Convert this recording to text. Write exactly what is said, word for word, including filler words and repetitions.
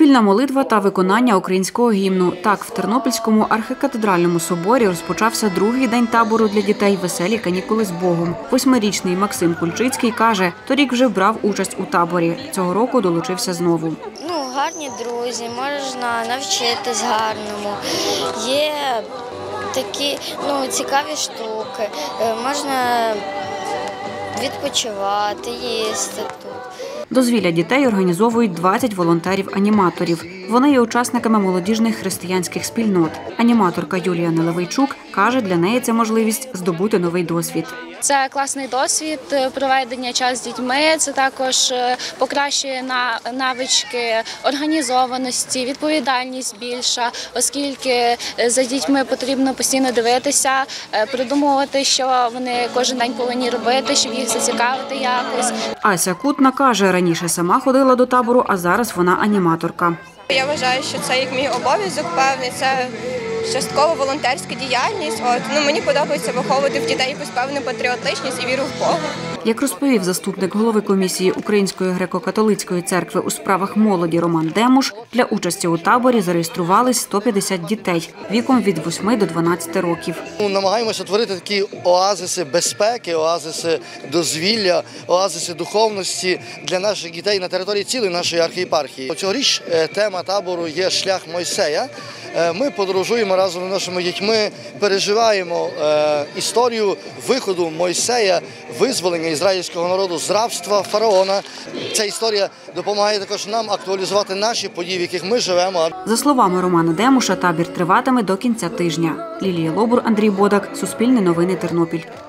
Спільна молитва та виконання українського гімну. Так, в Тернопільському архікатедральному соборі розпочався другий день табору для дітей «Веселі канікули з Богом». Восьмирічний Максим Кульчицький каже, торік вже брав участь у таборі. Цього року долучився знову. Ну, гарні друзі, можна навчитись гарному. Є такі ну, цікаві штуки, можна відпочивати, їсти тут. Дозвілля дітей організовують двадцять волонтерів-аніматорів. Вони є учасниками молодіжних християнських спільнот. Аніматорка Юлія Нелевейчук каже, для неї це можливість здобути новий досвід. Це класний досвід проведення часу з дітьми, це також покращує навички організованості, відповідальність більша, оскільки за дітьми потрібно постійно дивитися, придумувати, що вони кожен день повинні робити, щоб їх зацікавити якось. Ася Кутна каже, раніше сама ходила до табору, а зараз вона аніматорка. Я вважаю, що це як мій обов'язок певний, це частково волонтерська діяльність. От, ну, мені подобається виховувати в дітей якусь певну патріотичність і віру в Бога. Як розповів заступник голови комісії Української греко-католицької церкви у справах молоді Роман Демуш, для участі у таборі зареєструвались сто п'ятдесят дітей віком від восьми до дванадцяти років. Намагаємося створити такі оазиси безпеки, оазиси дозвілля, оазиси духовності для наших дітей на території цілої нашої архієпархії. Цьогоріч тема табору є «Шлях Мойсея». Ми подорожуємо разом з нашими дітьми, переживаємо історію виходу Мойсея, визволення ізраїльського народу з рабства фараона. Ця історія допомагає також нам актуалізувати наші події, в яких ми живемо. За словами Романа Демуша, табір триватиме до кінця тижня. Лілія Лобур, Андрій Бодак, Суспільне новини, Тернопіль.